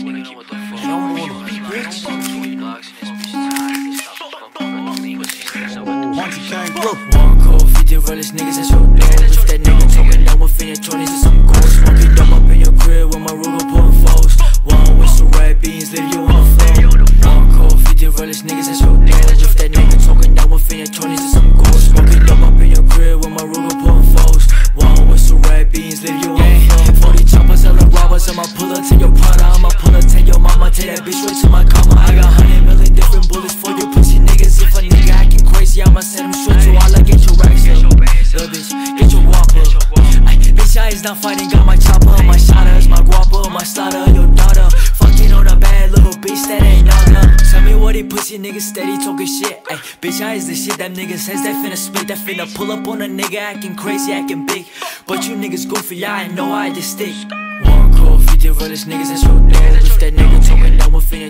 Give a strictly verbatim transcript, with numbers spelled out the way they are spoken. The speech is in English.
One cold, fifty realest niggas that's your door. If that nigga talking down within your twenties or some gold, smoke it dumb up in your crib with my Ruger pulling foes. One whistle, red beans, leave you on the floor. One cold, fifty realest niggas that's your door. If that nigga talking down within your twenties or some gold, smoke it dumb up in your crib with my Ruger pulling foes. One whistle, red beans, leave you on the floor. Forty choppers, selling robbers, I'ma pull up to your Prada. I'ma pull up to your mama, take that bitch straight to my comma. I got hundred million different bullets for you pussy niggas. If a nigga acting crazy, I'ma send him straight to all I get your racks. Little bitch, get your whopper. Ay, bitch, I is not fighting, got my chopper. My shotter is my guapa, my slaughter, your daughter. Fucking on a bad little bitch, that ain't none. Tell me what he pussy niggas steady talking shit. Ay, bitch, I is the shit that niggas says that finna spit. That finna pull up on a nigga acting crazy, acting big. But you niggas goofy, yeah, I know I just stick. One cold, fifty realest niggas that's your door. If that nigga talking down within